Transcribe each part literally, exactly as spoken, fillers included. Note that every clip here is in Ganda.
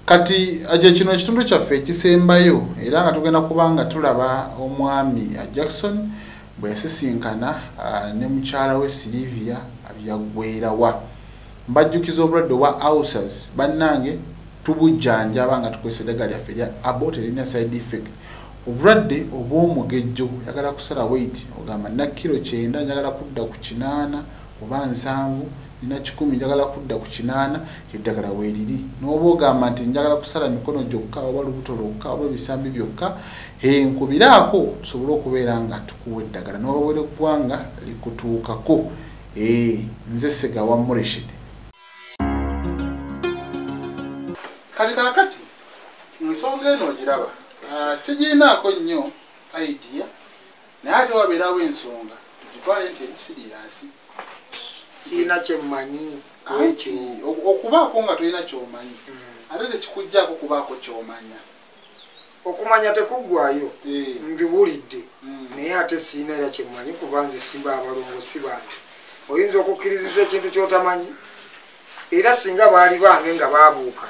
Kati aje kino kitundu kyaffe ekisembayo era nga tugenda kubanga tulaba omwami Jackson bwe yasisinkana ne mukyala we Silivia abyagwerawa. Mbajjukiza obulwadde bwa ulcers bannange tubujjanjaba nga tukozesa eddagala lyaffe lya Abbott erina side effect. Obulwadde obw'omugejjo yagala kusala weight ogamba na kilo kyenda njagala kudda ku kinaana oba nsanvu nina kikumi njagala kudda ku kinaana eddagala weeriri n'oba ogamba nti njagala kusala mikono gyokka oba lubuto lwokka oba ebisambi byokka nkubiraako tusobole okubeera nga tukuwa eddagala n'oba bwere ggwanga likutuukako. Nze Segawa Mureshid. Kati kaakati ensonga eno ogiraba sigirinaako nnyo idea naye ate wabeerawo ensonga tugitwale nti eri siriyasi sina kyemmanyi ekyo okubaako nga tolina kyomanyi ate tekikugjaako kubaako kyomanya. Okumanya tekuggwayo mbiwulidde naye ate sina era kyemmanyi kuba nze simba abalongosi bange. Oyinza okukkiriziza ekintu kyotamanyi era singa baali bange nga baabuuka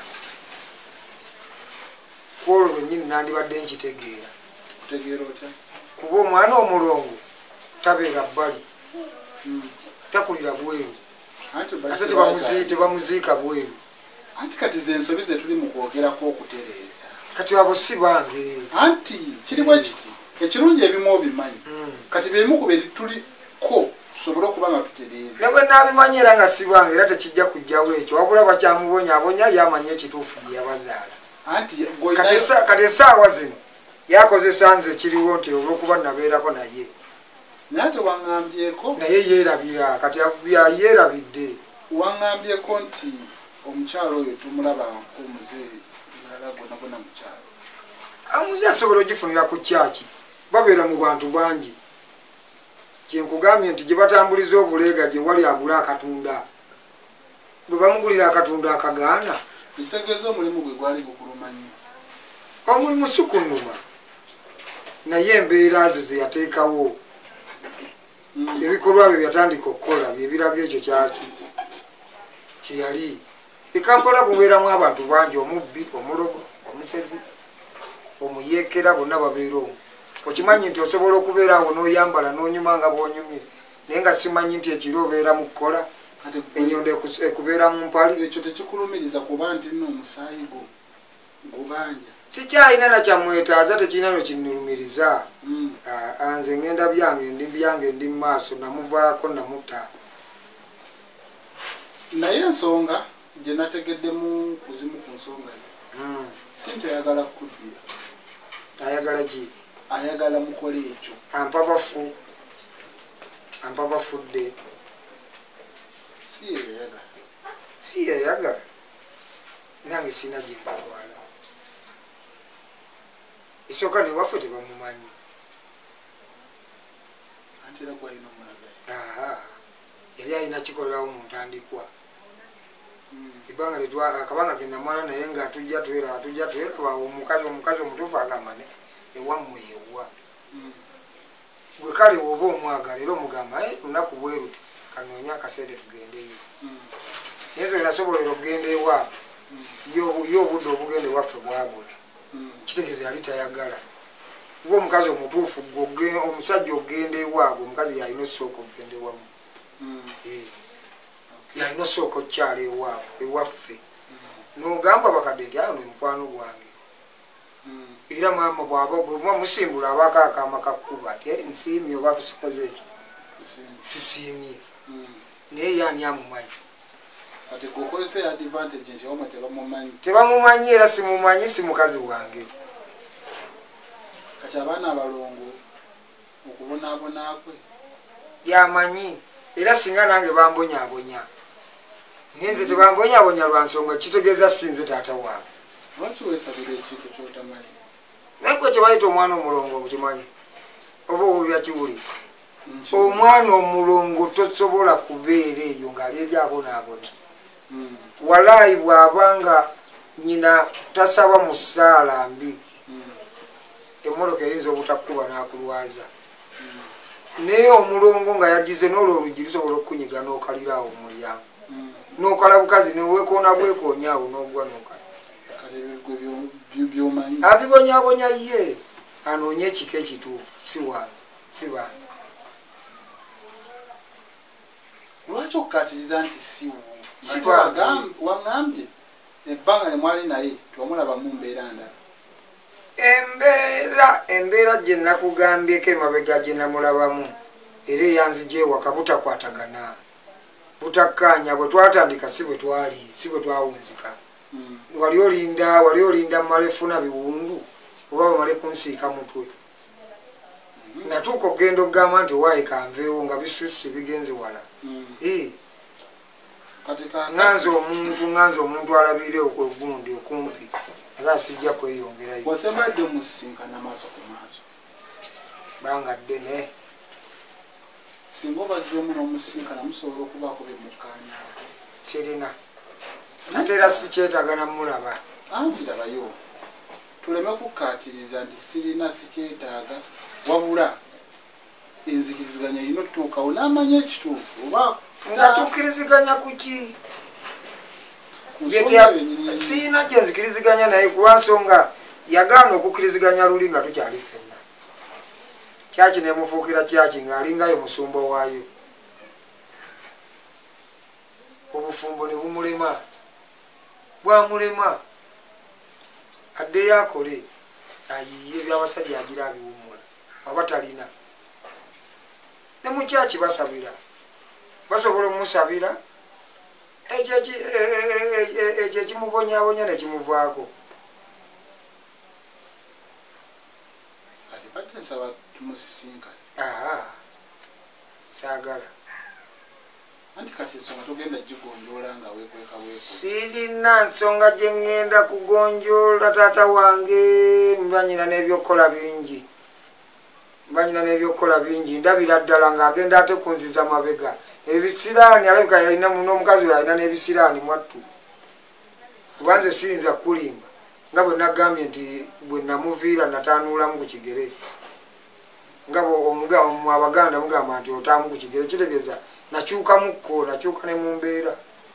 kwolwo lwennyini nandibadde nkitegeera. Kutegeera otya? Kuba omwana omulongo tabeera bbali takulira bweru ate tebamuziika bweru. Anti kati ze nsobi ze tuli mu kwogerako okutereeza kati abo si bange. Anti kiri bwe kiti ekirungi ebimu obimanyi kati beemu ku bye tuliko tusobole okuba nga tutereeza. Ne bwe naabimanyi era nga si bange era tekijja kujjawo ekyo wabula bakyamubonyaabonya yamanya ekituufu gye yabazaala. Kati essaawa zino yakozesa nze kiriwo nti olw'okuba nabeerako naye naye ate waŋŋambyeko naye yeerabira kati yeerabidde. Waŋŋambyeko nti omukyalo oyo tumulaba nk'omuzee mulala gonna gonna mukyalo. Omuzee asobola ogifunira ku kyaki babeera mu bantu bangi. Kyenkugambye nti gye batambuliza obuleega gye wali agula akatunda bwe bamugulira akatunda akagaana. Ekitegeeza omulimu gwe gwali gukuluma nnyo. Omulimu si kunnuma naye embeera ze ze yateekawo ebikolwa bye byatandika okukola bye biraga ekyo kyaki kye yali. E Kampala bubeeramu abantu bangi omubbi omulogo omusezi omuyeekera bonna babeera omwo. Okimanyi nti osobola okubeera awo n'oyambala n'onyuma nga bw'onyumye naye nga simanyi nti ekiro obeera mu kukola ennyondo ekubeera mu mpali. Ekyo tekikulumiriza kuba nti nno omusaayi gwo gubanja. Sikyalina na kyamwetaaza tekirina no kinnulumiriza. Nze ngenda byange ndi byange ndi mu maaso namuvaako namutta. Naye ensonga gye nategeddemu kuzimu ku nsonga ze si nti ayagala kukuddira. Ayagala ki? Ayagala mukole ekyo. Ampa bafu ampa bafudde. Si yeyagala. Si yeyagala nange sina gye mbatwala. Esooka ne waffe tebamumanyi. Anti era gwalina omulabe. Yali alina kikolerawo mu ntandikwa. Ebbanga letwa akabanga ke namwana naye nga tujja twera tujja twera omukazi omukazi omutuufu agamba ne ewammwe yewa. Gwe kale woba omwagala era omugamba lunaku bwe luti kanoonya akaseera tugendeyo. Naye zo erasobolera okugenda ewa yo obudde obugende waffe bwabula. Kitegeeza yali tayagala. Gwe omukazi omutuufu omusajja okugenda ewaabwe omukazi yalina osooka okugenda ewamu. Yalina osooka okyala ewaabwe ewaffe. N'ogamba bakadde nti ayo mukwano gwange. Era maama bw'aba bwe musimbula abaako akaama kakkuba ati nsiimye oba kusikoze ekyo. Sisiimye. Naye yaani amumanyi. Kati kukozesa advantage nti omwe tebamumanyi. Tebamumanyi era simumanyi si mukazi wange. Kati abaana abalongo okubonaabona kwe yamanyi era singa nange bambonyaabonya. Nze tebambonyaabonya lwa nsonga kitegeeza sinze taata wange. Lwaki weesabira ekintu ky'otamanyi? Naye gwe kye bayita omwana omulongo okimanyi oba owulira kiwuli. Omwana omulongo tosobola kubeera eyo ng'ali eri abonaabona. Walaayi bw'abanga nnyina tasaba mu ssaala mbi emmoloka eyinza obutakkuba n'akulwaza. Naye omulongo nga yagize n'olwo olugi lusobola okukunyiga n'okalira awo mu mulyango. N'okala bukazi neweekoona bwekoonyaawo n'ogwa n'okala. abibonyabonya ye anoonye ekika ekituufu si wange si bange. Lwaki okukkatiriza nti si Si bange. waŋŋambye ebbanga ne mwali naye tiwamulaba mu mbeera ndala? Embeera embeera gye nakugambyeko emabega gye namulabamu era eyanzija ewaka butakwatagana butakkaanya. Bwe twatandika si bwe twali si bwe twawunzika. Wali olinda wali olinda mmale funa biwundu oba bamale kunsiika mutwe. Natuuka okgenda okugamba nti waayi kanveewo nga bisusi bigenze wala. Nganze omuntu nganze omuntu alabire okwegundi okumpi era sijja kweyongerayo. Wasembadde omusisinkana maaso ku maaso banga ddene. Singa obazzemu n'omusisinkana musobola okubaako bye mukkaanyaako? Sirina ate era sikyetagana mulaba. Anti labayo tuleme kukkaatiriza nti sirina sikyetaaga, wabula enzikiriziganya erina otutuukawo n'amanya ekituufu oba nga tukkiriziganya ku ki? Siina gye nzikiriziganya naye kuba nsonga yagaana okukkiriziganya luli nga tukyali ffenna. Kyaki nemufuukira kyaki ng'alingayo musumba waayo. Obufumbo ne bumulema bwamulema addeyo akole ayiye byabasajja agira abiwummula aba talina. Ne mu kyaki basabira basobola omusabira ekyo ekimubonyaabonya ne kimuvaako. Badde nsaba tumusisinkane. Aa saagala. Anti kati ensonga togenda gigonjoola nga weekweka weeko. Sirina nsonga gye ŋŋenda kugonjoola taata wange. Mbanyina n'ebyokukola bingi mbanyina n'ebyokukola bingi ndabira ddala ng'agenda ate kunziza mabega. Ebisiraani alabika yalina n'omukazi we alina n'ebisiraani mwattu. Kuba nze siyinza kulimba nga bwe nagambye nti bwe namuviira nataanuulamu ku kigere nga abaganda mugamba nti otaamu ku kigere kitegeeza nakyukamukko nakyuka ne mu mbeera.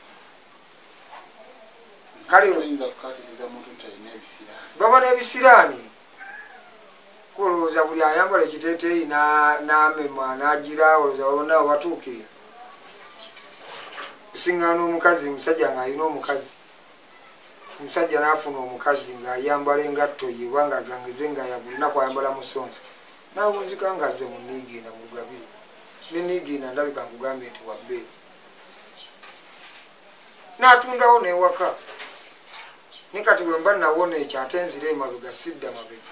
Kale baba n'ebisiraani kulowooza buli ayambala ekiteeteeyi n'amema n'agira olowooza bonna batuukirira. Kusiŋŋaana omukazi omusajja ng'alina omukazi omusajja n'afuna omukazi ng'ayambala engatto ye obanga gangeze ng'ayabulinaku ayambala musonso n'awunzika ng'azze mu niigiina mu lugabire ne niigiina ndabika nkugambye nti wabbeeyi n'atundawo n'ewaka. Ne kati bwe mba nawona ekyo ate nzira emabega sidda mabega.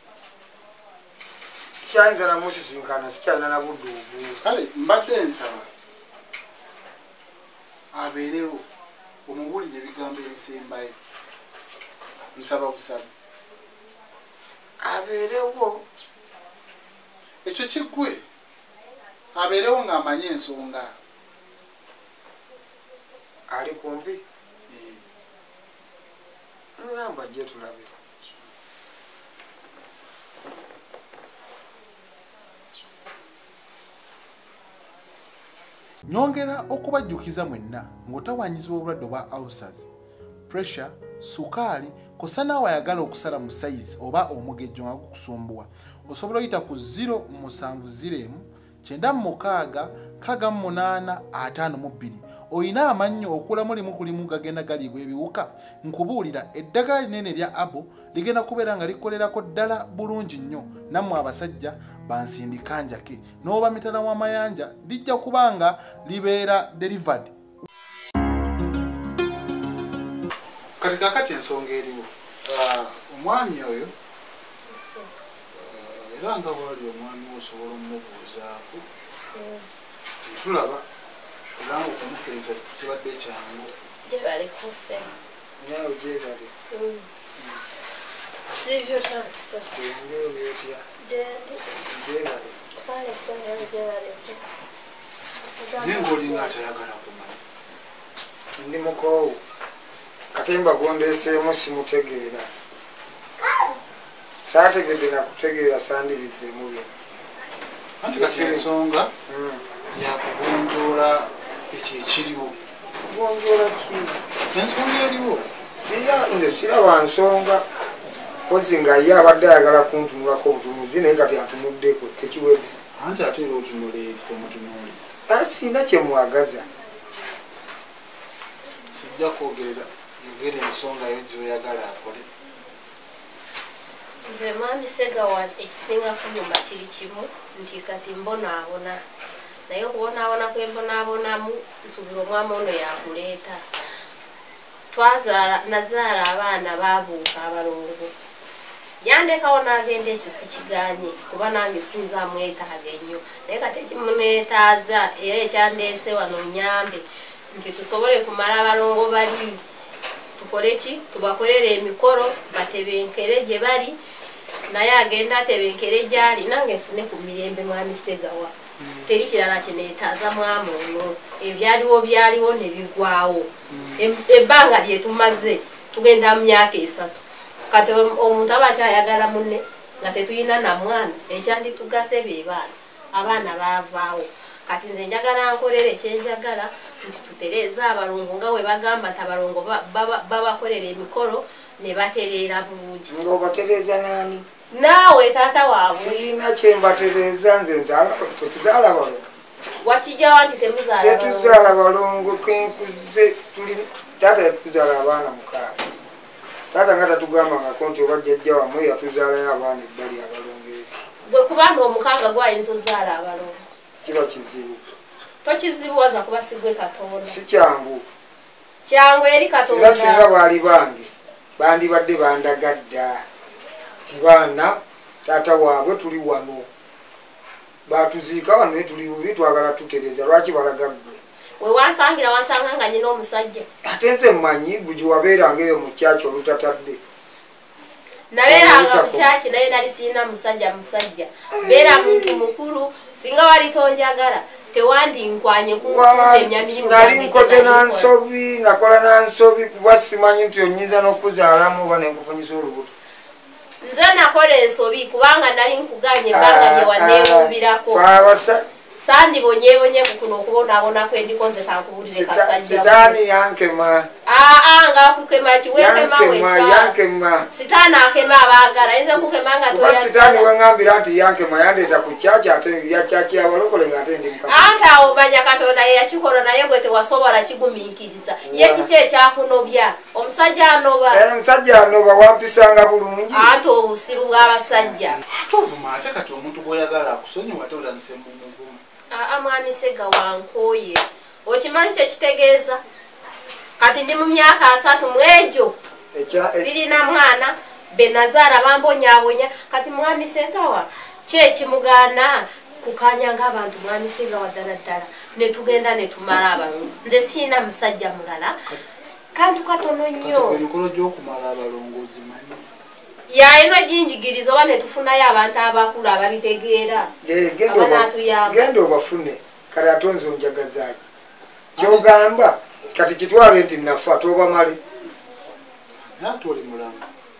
Sikyayinza namusisinkana sikyalina na budde obwo. Kale mbadde nsaba abeerewo omubulire ebigambo ebisembayo. Nsaba busaba abeerewo ekyo kiggwe abeerewo ng'amanye ensonga. Ali kumpi ngamba gye tulabira. Nyongera okubajjukiza mwenna ng'otawanyizibwa obulwadde obwa ulcers, pressure, sukaali kosa naawe ayagala okusala mu sayizi oba omugejjo nga gukusumbuwa osobola oyita ku zero musanvu zero emu kyenda mukaaga nkaaga mu munaana ataano mu bbiri. Oyina amannyo okulamu limu ku limu gagenda galiibwa ebiwuka. Nkubuulira eddagala linene erya abo ligenda kubeera nga likolerako ddala bulungi nnyo nammwe abasajja bansindika njake n'oba mitala w'amayanja lijja kubanga libeera delivered. Kati kakati ensonga eriwo omwami oyo era nga bwali omwami osobola omumubuuzaako tulaba kubanga okumukkiriza kibadde kyangu. Gyebale kuse nawe gyebale sibyo takusa gende obyotya gyendi gyebale kale sanawe gyebale naye ng'olinga atayagala kumanya. ndi mukoowu katemba gondeeseemu simutegeera saategedde nakutegeera sandibizeemu bino. Anti kati ensonga yakugonjoola ekyo ekiriwo. kugonjoola ki? Ensonga eriwo sira nze siraba nsonga kozi nga ye abadde ayagala kuntunulako obutunuzi naye kati antunuddeko tekiwedde anti ate era otunule tomutunuli sina kyemwagaza sijja kwogerera yogera ensonga yo gyoyagala akole nze mwami Segawa ekisinga kunyuma kiri kimu nti kati mbonaabona naye okubonaabona kwe mbonaabonamu nsuubira omwami ono yakuleeta twazaala nazaala abaana baabuuka abalongo yandekawo n'agenda ekyo sikiganye kuba nange sinza mwetaaga ennyo naye kati ekimuneetaaza era ekyandeese wano nyambe nti tusobole kumala abalongo bali tukole ki tubakolere emikolo batebenkere gye bali naye agenda atebenkere gyali nange nfune ku mirembe mwami Segawa teri kirala kineetaaza mwami ono ebyaliwo byaliwo ne bigwawo ebbanga lyetumaze tugenda mu myaka esatu kati omuntu aba akyayagala munne nga tetuyina na mwana ekyanditugase be baana abaana baavaawo kati nze njagala nkolere ekyenjagala nti tutereeza abalongo nga we bagamba nti abalongo babakolera emikolo ne batereera bulungi ng'obatereeza naani naawe taata waabwe siina kyembatereeza nze nzaala fe tuzaala balongo wakijjawa nti temuzaala tetuzaala balongo kenkuze tuli taata yatuzaala abaana mukaaga taata nga tatugambangako nti oba jjajja wamwe yatuzaalayo abaana ebbali abalongo ebyo gwe kubanga omukaaga gwayinza ozaala abalongo kiba kizibu tokizibuwaza kuba sigwe Katonda si kyangu kyangu eri era Katonda singa baali bange bandibadde bandagadda ti baana taata waabwe tuli wano batuziika wano naye tuli bubi twagala tutereza lwaki balaga ggwe we wansangira wansanga nga nyina omusajja ate nze mmanyi gwe gye wabeeranga eyo mu kyaki olutatadde nabeeranga mukyaki naye nali siina musajja musajja beera muntu mukulu singa wali tonjagala tewandinkwanye kuemya mirimu nali nkoze nansobi nakola nansobi kuba simanyi nti onyinza n'okuzaalamu oba nenkufunyisa olubuto nze nakola ensobi kubanga nali nkuganye ebbanga gye wanneewuubirako sandibonyeebonye kukuno okubonaabonako endiko nze kankubulire kasajja sitaani yankema aa ngaakukema kiweekema weka yankema sitaani akema abaagala yinza nkukema nga kuba sitaani wengambira nti yankema yandeeta ku kyaki ate yakyaki abalokole ngaate ndi mukama anti awo manya Katonda ye yakikola naye gwe tewasobola kigumiikiriza ye kiki ekyakunobya omusajja anoba omusajja anoba wampisanga bulungi anti obusiru bw'abasajja ate ovuma ate kati omuntu gwoyagala akusonyiwa ate otandise mumuvumu aa mwami Segawa nkooye okimanyi kyekitegeeza kati ndi mu myaka asatu mu egyo sirina mwana be nazaala bambonyaabonya kati mwami Segawa kyekimugaana kukanya ng'abantu mwami Segawa ddala ddala ne tugenda ne tumala abalongo nze siina musajja mulala kantu katono nnyo emikolo gy'okumala abalongo ogimanyi yalina ginjigiriza oba ne tufunayo abantu abakulu ababitegeera genda obafune kale ate nze onjagazaaki kyogamba kati kitwale nti nafa tobamale naate oli mulamu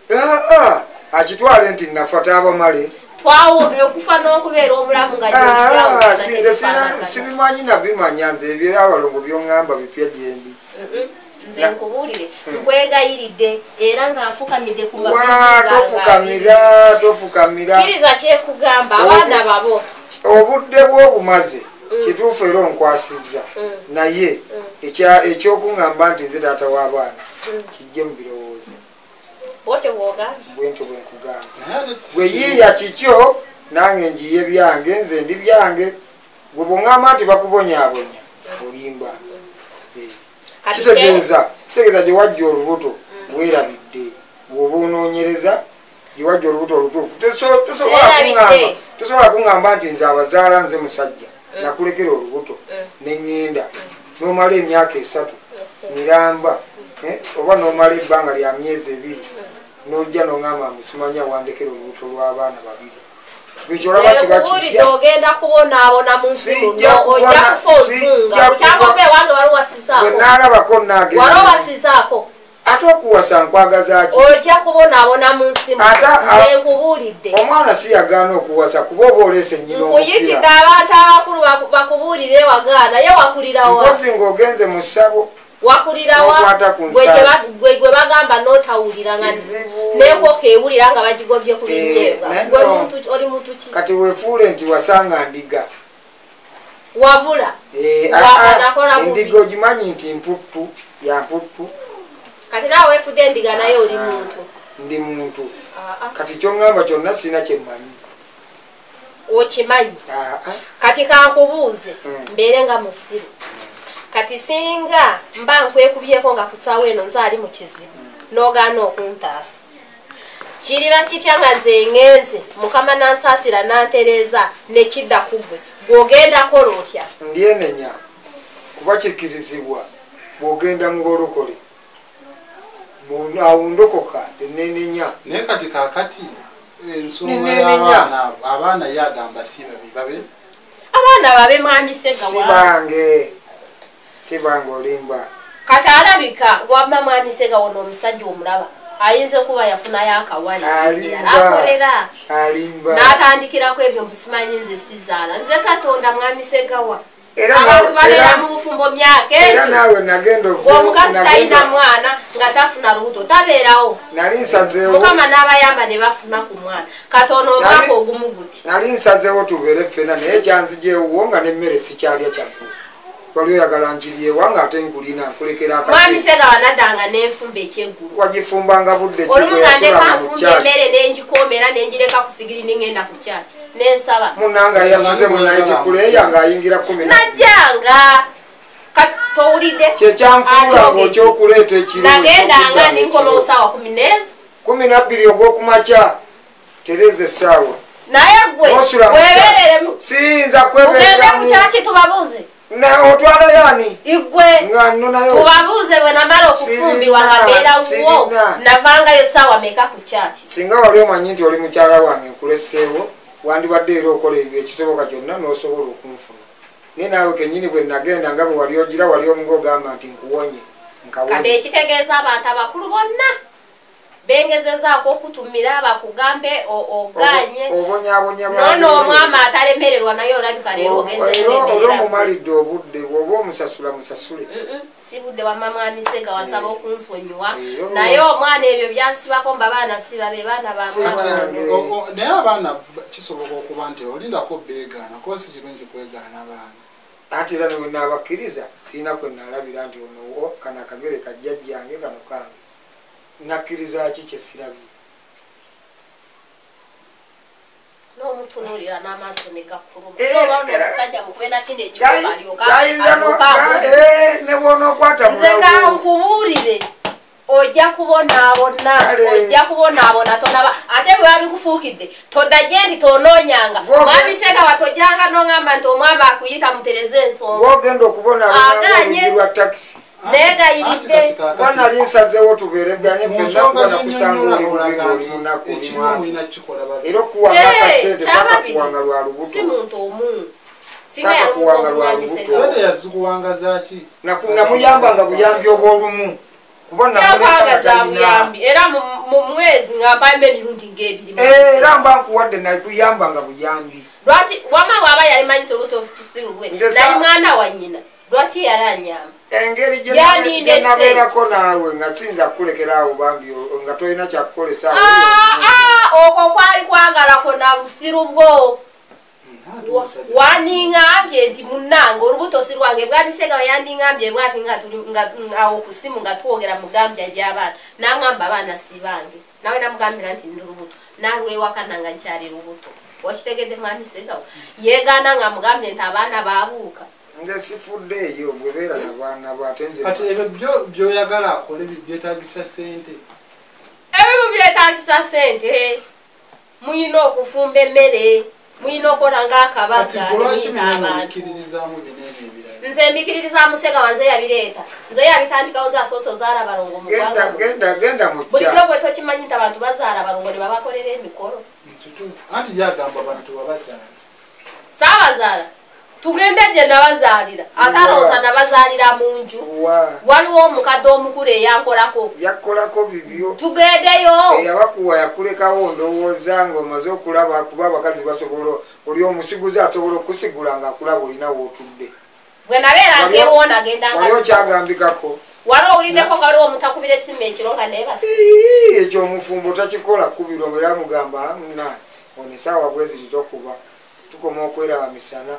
akitwale nti nafa tabamale okufa n'okubeera omulamu nga sibimanyi nabimanya nze ebyo abalongo byoŋŋamba bipya gyendi nze nkubuulire nkwegayiridde era nga nfukamidde ku tofukamira tofukamira kkiriza kyekugamba abaana babo obudde bwobumaze kituufu era onkwasizza naye ekyokuŋŋamba nti nze taata w'abaana kijje mu birowoozo bwotyo bwogambye bwentyo bwenkugamba bwe yiiya kikyo nange njiye byange nze ndi byange gwe bwoŋŋamba nti bakubonyaabonya olimba kitegeeza kitegeeza gye wajja olubuto weerabidde bw'oba onoonyereza gye wajja olubuto olutuufu tosobola kuŋŋamba nti nze abazaala nze musajja nakulekera olubuto neŋŋenda n'omala emyaka esatu miramba oba n'omala ebbanga lya myezi ebiri n'ojja n'oŋŋamba musimanya wandekera olubuto lw'abaana babiri Bichora chibachi ogenda kubonaabona mu nsi muno ojja kufa ozunga okyakove wange waliwo wasizaako bwenaalabako nage waliwo wasizaako ate okuwasa nkwagazaaki ojja kubonaabona mu nsi nze nkubuulidde omwana si yagaana okuwasa kuba oba oleese nnyina nkuyitidde abantu abakulu bakubuulire wagaana ye wakulirawa mpozi ng'ogenze mu ssabo wakulira wa gwe gwe bagamba notawulira nga neko kewulira nga bagigobye ku binyeba gwe muntu oli muntu ki kati wefuule nti wasanga ndiga wabula eh a ndigo gimanyi nti mputtu ya mputtu kati nawe wefude ndiga naye oli muntu ndi muntu kati kyongamba kyonna sina kyemmanyi okimanyi kati kankubuuze mbeere nga musiru kati singa mba nkwekubyeko nga kutsawo eno nzaali mu kizibu n'ogaana okuntaasa kiriba kitya nga nze ngenze mukama nansaasira nantereeza nekidda ku gwe bw'ogenda kola otya ndyenenya kuba kikkirizibwa bw'ogenda mu bolokole awo ndokoka enenenya naye kati kakati ensonga y'abaana abaana ye agamba si babi babe abaana babe mwami Sega sibange sibange olimba kati alabika wamma mwami Sega wono omusajja omulaba ayinza okuba yafunayo akawali akolera alimba n'atandikirako ebyo musimanyi nze sizaala nze Katonda mwami Sega wa era abantu balera mu bufumbo myaka era nawe nagenda omukazi talina mwana nga tafuna lubuto tabeerawo nali nsazeewo mukama n'abayamba ne bafuna ku mwana katono omwaka ogumu guti nali nsazeewo tubeere ffena naye kyanzijeewo nga n'emmere sikyalya kyaggu wali oyagala njiryewa nga ate nkulina nkulekera akati mwami Sega wanadanga n'enfumba ekyeggulu wagifumbanga budde olumu nga ndeka nfumba emmere n'engikoomera n'engireka ku sigiri n'engenda ku kyaki n'ensaba munanga yasuze munayitikuleya ng'ayingira kumi najjanga towulidde kyekyanfuula ng'okyokuleeta ekiru nagendanga ninkomawo saawa kumi n'ezo kumi nabbiri ogw'okumakya tereeza essaawa naye gwe weebereremu siyinza kwebereramu ugende ku kyaki tubabuuze na otwala yani igwe tubabuuze bwe namala okufumbirwa ngabeera wuwo navangayo saawa meka ku kyaki singa wali omanyi nti oli mukyala wange nkuleseewo wandibadde era okola ebyo ekisoboka kyonna n'osobola okunfuna naye naawe kennyini bwe nagenda nga bwe wali ogira wali omunga ogamba nti nkuwonye kati ekitegeeza abantu abakulu bonna bengezezaako okutumira bakugambe oganye nono omwami atalemererwa naye olabika leero ogenzeomumalidde obudde bwoba omusasula musasule si budde wamma mwami Sega wasaba okunsonyiwa naye omwana ebyo byansibako mba baana siba be baana bamwana naye abaana kisoboka okuba nti olindako beegaana kuba si kirungi kwegaana abaana ate era newe naabakkiriza siina kwe naalabira nti ono kano akagere kajjajjange kano kange nakkiriza ki kyesirabye n'omutunuulira n'amaaso ne gakkuluma ne bwona okwata nze kankubuulire ojja kubonaabona ojja kubonaabona tonaba ate bwe babikufuukidde todajje nti tonoonyanga mwami Sega watojjanga n'oŋŋamba nti omwami akuyita mutereze ensonga ogenda okubonaabonagirwa takisi neegayiridde banali nsazeewo tubeereganye ffenna kusanga oli mubi ng'oli munaku era okuwanga akasente saka kuwanga lwa lubuto si muntu omu saka kuwanga lwa lubuto yazikuwanga zaki namuyambanga buyambi obw'olumu kuba namuleka za buyambi era mu mwezi nga mpayimba emirundi ng'ebiri era mba nkuwadde nakuyambanga buyambi lwaki wama waaba yalimanyi toluto tusirulwe naye mwana wa nnyina lwaki yaranyamba engeri gyenabeerako naawe nga sinza kukulekera awo bambi nga tolina kyakukolesa okwo kwali kwagalako na busiru bwo waniŋambye nti munnange olubuto si lwange bwami Sega we yandiŋambye bwati awo ku ssimu nga twogera mugambya eby'abaana naŋamba abaana si bange nawe namugambira nti ndi lubuto nalwewakana nga nkyali lubuto wakitegedde mwami Sega yeegaana nga mugambye nti abaana baabuuka nze sifudde eyo bwebeera nabaana bwatenze kati ebyo byoyagala akole byetaagisa ssente ebimu byetaagisa ssente muyina okufumba emmere muyina okola ng'akabaga nemuyita abantu nze mbikiririzaamu Sega wanze yabireeta nze yabitandikawo nze asoose ozaala balongo mu bulijjo bwe tokimanyi nti abantu bazaala balongo ne babakolera emikolo anti yagamba abantu babazaala saabazaala tugende gye nabazaalira ate alowooza nabazaalira mu nju waliwo omukadde omukulu eyankolako yakkolako bibyo tugendeyo eyabakuwa yakulekawo ndowooza ng'omaze okulaba kuba abakazi basobola oli omusiguzi asobola okusigula ng'akulaba olina wootudde bwe nabeeranga ewo nagendanga waliwo kyagambikako wano ulideko nga waliwo mutakubira essimu ekiro nga nebasi ekyo omufumbo takikola kubirwa era mugamba nga ono essaawa bwezi titokuba tukoma okweraba misana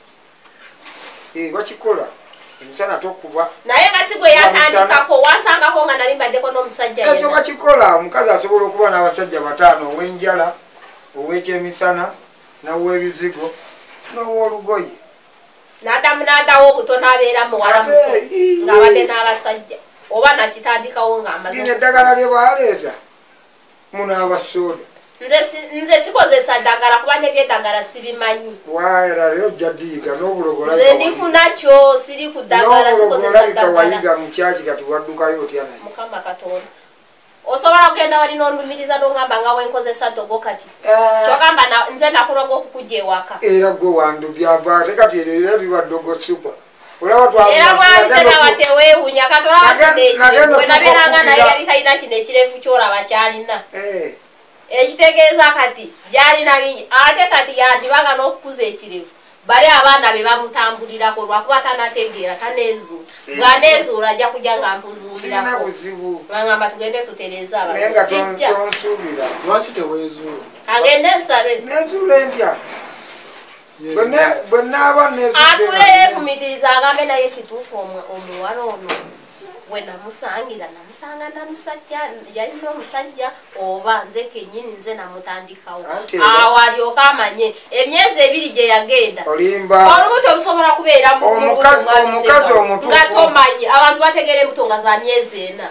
bakikola emisana tokuba naye nga si gwe yatandikako wansangako nga nali mbaddeko n'omusajja ekyo bakikola omukazi asobola okuba n'abasajja bataano ow'enjala ow'ekyemisana n'ow'ebizigo n'ow'olugoye n'adamu n'adawo obutono abeera muwala muto ng'abadde n'abasajja oba nakitandikawo ng'amaze lino eddagala lye baaleeta munaabasooda nze sikozesa ddagala kuba nebyeddagala sibimanyi waera lero ojja ddiyiga n'obulogola nze ndikunakyo siri ku ddagala sikozesa ddagala wayiga mu kyaki kati waddukayo otya naye mukama katonda osobola kugenda wali n'ondumiriza n'ongamba nga wenkozesa ddogo kati kyogamba nze nakuloga okukujja ewaka era gwe wandubyava ate kati eryo era liba ddogo supa era mwabise nawa teweewunya katolaba kino ekirevu wenabeeranga naye yali talina kino ekirevu kyolaba kyalina ekitegeeza kati gyalina bingi ate kati yandibanga n'okukuza ekirevu bali abaana be bamutambulirako lwakuba tanategeera taneezuula bwaneezuula ajja kujja nga mpuzuulirako ngamba tugende tutereeza abasijja lwaki teweezuula agende nsabe nezuula entya bwe naaba atule yeefumitiriza agambe naye kituufu omuwala ono we namusangira namusanga namusajja yalina omusajja oba nze kenyini nze namutandikawo awo alyoka amanye emyezi ebiri gye yagenda olubuto olusobola kubeera omukazi omutuufu nga tomanyi abantu bategeera embuto nga za myezi ena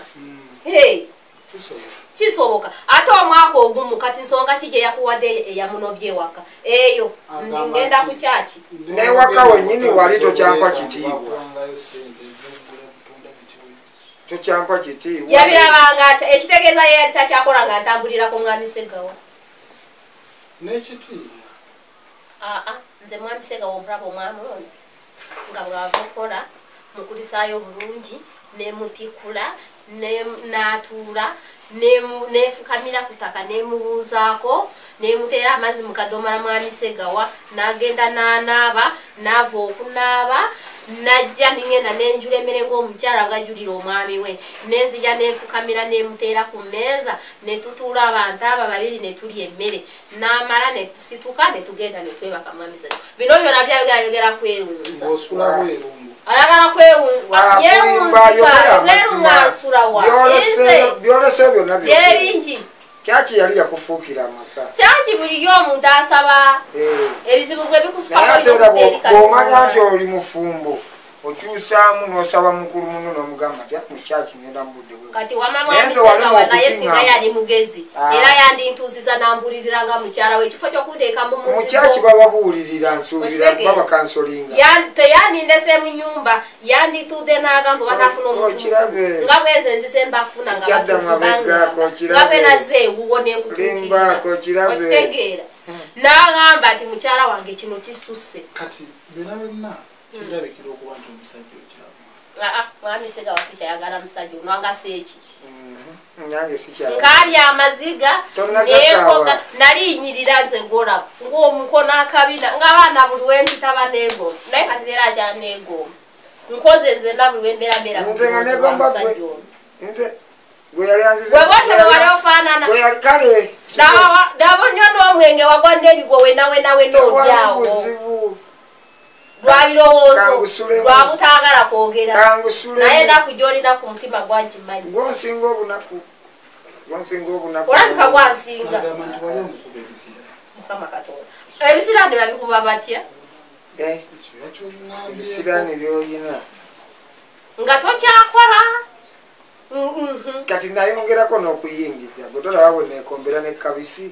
kisoboka ate omwaka ogumu kati nsonga ki gye yakuwadde eyamunobya ewaka eyo ngenda ku kyaki newaka wennyini wali tokyampa kitiibwa tokyampa kitiibwa yabirabanga atya ekitegeeza ye yali takyakola nga ntambulirako mwami Segawa n'ekitiibwa aa nze mwami Segawa omulaba omwami ono nga bwava okukola mukulisaayo bulungi nemutikula n'atuula nefukamira ku ttaka nemubuuzaako nemuteera amazzi mu kadomola mwami Segawa n'agenda n'anaaba n'ava okunaaba najja ningenda nenjula emmere ng'omukyala bwajulira omwami we nenzija nenfukamira nemuteera ku mmeeza netutuula abantu aba babiri netulya emmere n'amala netusituka netugenda netwebaka mwami Segawa bino byonna byayogerayogera kwewunza ayagala kwewunzikaerungansulawa byolese byonna byebingi kyaki yali yakufuukira amaka kyaki buli y'omuntu asaba ebizibu gwe bikusukabomanya nti oli mufumbo okyusaamu n'osaba mukulu muno n'omugamba ti mukyaki ngenda mubudde kati wama mwami Segawa naye singa yali mugezi era yandintuuziza nambuliriranga mukyala we ekifo ky'okunteeka mu muzigo mukyaki bababuulirira nsuubira baba kansolinga teyandindese mu nyumba yandituudde n'agamba banafuna omuntu nga bwenze nzize mbafuna nga nga bwe naze ewuwo n'enkutuukirira okitegeera n'agamba nti mukyala wange kino kisusse kati byonna byonna kirabikira okuba nti omusajja okirabu aa mwami Segawa sikyayagala musajja ono angaseeki nange sikyala nkalya amaziga nekoga naliyinyirira nze ngolaba ng'omukono akabina ng'abaana buli wempita baneegomba naye kati leero akyaneegomba nkoze nze na buli wembeera mbeera nze nga neegomba nze gwe yali anzize gwe bote bwe wali ofaanana gwe yali kale daba onnyo n'omwenge wagwadde ebigo wena wena wena odyawo lwabirowoozo lwabutaagala kwogera naye enaku gy'olina ku mutima gwankimanyi gwansinga obunaku gwansinga obunaku olabika gwansinga mukama katonda ebisiraani babikuba batya ebisiraani byoyina nga tokyakola kati nayongerako n'okuyingiza gwe tolaba bwe neekombera ne kabisi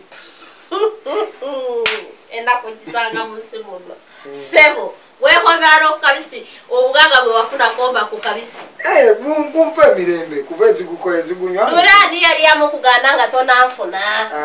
enaku kisanga munsi muno sebo weekombera n'okukabisi obuganga bwe wafuna komba ku kabisi kumpa emirembe kuba eziguko ezigunywa lulaani yali yamukuganda nga tonanfuna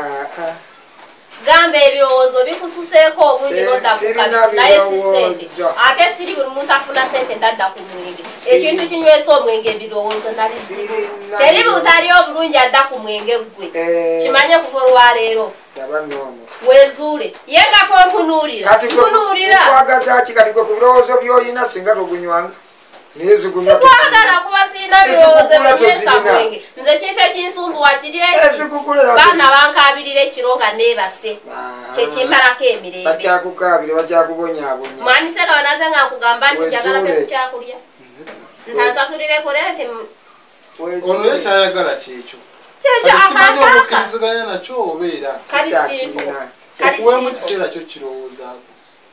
gamba ebirowoozo bikususeeko obungi nodda ku kabisi naye si sente ate siri buli muntu afuna sente ntadda ku mwenge ekintu kinywesa omwenge ebirowoozo nabizibu teri butali obulungi adda ku mwenge gwe kimanye kuva olwaleero wezuule ye nga tontunuulira tunuulira ki kati gwe ku birowoozo by'oyina singa togunywanga sikwagala kuba siina mulina birowoozo byesa mwenge nze kintu ekinsumbuwa kiri baana bankabirira ekiro nga neebase kyekimmalako emirembe bakyakukabire bakyakubonyaabonya mwami Ssegawa naze nga nkugamba nti njagala tekukyakulya ntansasulireko lente ono ye kyayagala kyekyo kyekyo akaakaaka okukkiriziganya nakyo obeera kali simple kali okuwemu simple kiseera kyo kirowoozaako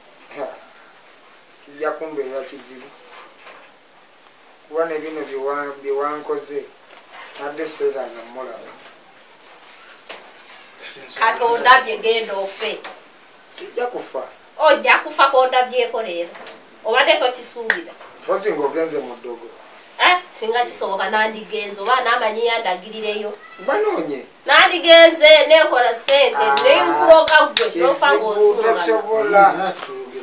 kijja kumbeera kizibu kuba ne bino bye wankoze nadde seeranga mulaba katonda bye genda ofe sijja kufa ojja kufa kondabyeko leero obadde tokisuubira pozi ng'ogenze mu ddogo singa kisoboka nandigenze oba namanyi yandagirireyo banoonye nandigenze nekola sente nenkuloga gwe nofa ng'osuula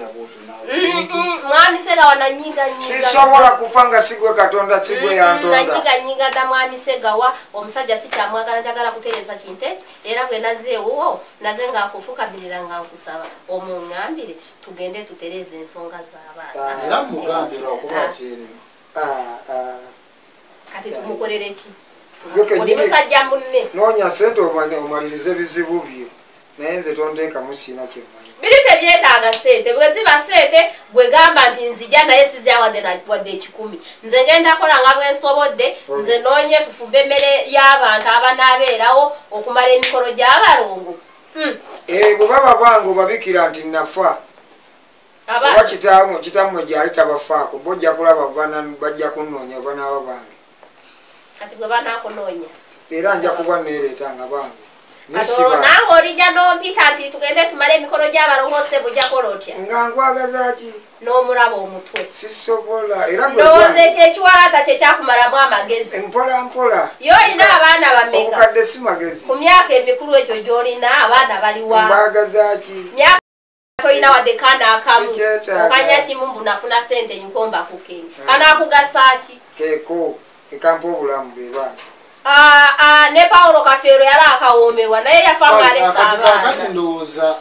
mwami Ssegawa nanyiga nyiga sisobola kufa nga sigwe katonda sigwe yantonda nanyiga nyiga dda mwami Ssegawa omusajja sikyamwagala njagala kutereeza kintu ekyo era bwe naze ewuwo naze nga nkufukamirira nga nkusaba omuŋŋambire tugende tutereeze ensonga z'abaana era mugambira okuba kyerevu kati tumukolere ki oli musajja munne noonya sente omalirize bizibu byo naye nze tonteekamu siina kyemmanyi biri tebyetaaga sente bwe ziba sente gwe gamba nti nzija naye sizja wadde ekikumi nze ngenda kola nga bwensobodde nze noonye tufube emmere y'abantu abanaabeerawo okumala emikolo gy'abalongo bwe baba bange obabikira nti nafa oba kitammwe gyali tabafaako bojja kulaba bajja kunnoonya banaaba bange kati bwe banaakunoonya era nja kuba neereetanga bange nawe olijja n'ompita nti tugende tumale emikolo gy'abalongoose bujja kola otya nga nkwagaza ki n'omulaba omutwe sisobola era ndowooza ekyo ekiwalaata kye kyakumalamu amagezi mpola mpola yo olina abaana bameka obukadde si magezi ku myaka emikulu egyo gy'olina abaana baliwa mbagaza ki toyina wadde kaana akamu okanya kimu mbu nafuna sente nkomba kukenga kanaakugasa ki keeko ekampa obulamu be baana ne Paulo Kafeero yali akawoomerwa naye yafa ng'alesa abaana ndowooza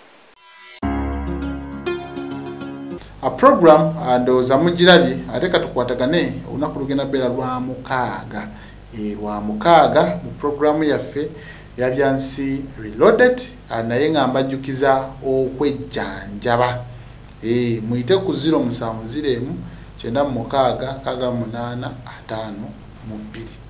a program ndowooza mugirabye ate katukwatagane olunaku lugenda beera lwa mukaaga lwa mukaaga mu programu yaffe ya Byansi Reloaded naye nga mbajjukiza okwejjanjaba muyite ku zero musanvu zero emu kyenda mu mukaaga kaaga munaana ataano mu bbiri